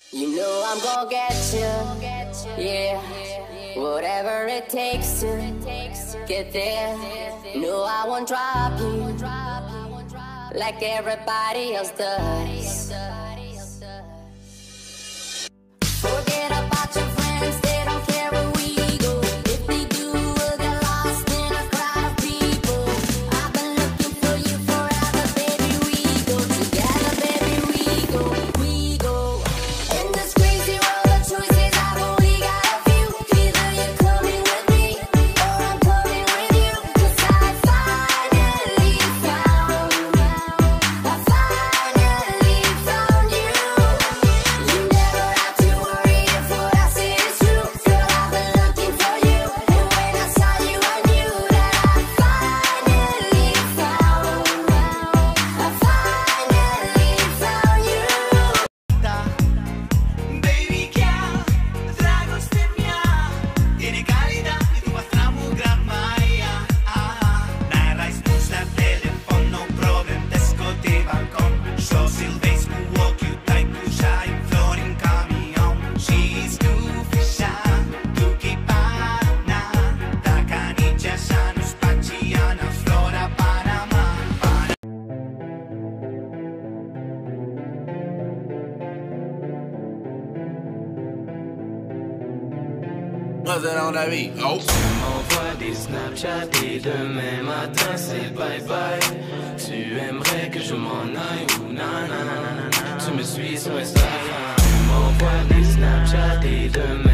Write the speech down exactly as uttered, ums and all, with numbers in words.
You know I'm gonna get you, yeah. Whatever it takes to get there. No, I won't drop you like everybody else does. Forget about your friends, they don't care where we go. If they do, we'll get lost in a crowd of people. I've been looking for you forever, baby. We go together, baby. We go, we go. In this crazy world of choices, I've only got a few. Either you're coming with me, or I'm coming with you. 'Cause I finally found, I finally found you. You never have to worry if what I say is true. Girl, I've been looking for you, and when I saw you, I knew that I finally found, I finally found you. Baby, chiar, dragoste mea e cálida y tu pastramu gran maia. N-ai spus la telefon, no problem, descote balcon. Și-o silvesc cu ochiul tai pușai flori în camion. Și-ți tu fișa, tu chipana. Dacă nici așa nu spațiană, flora Panama. What's that on that beat? Oh. M'envoie des Snapchat et demain matin c'est bye bye. Tu aimerais que je m'en aille ou nanana. Tu me suis sur Instagram. M'envoie des Snapchat et demain